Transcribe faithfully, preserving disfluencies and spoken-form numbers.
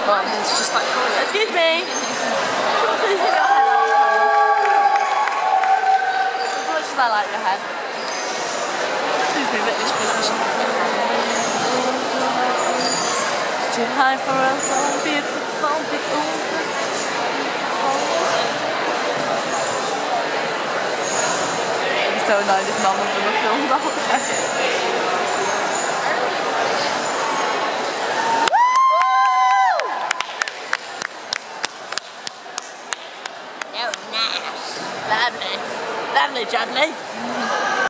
Well, it's just like falling. Excuse me. As much as I like your head. Excuse me, but this position. It's too high for us, so beautiful, beautiful. It'd be so nice if none of them were filmed out there. Lovely, lovely, Chudley.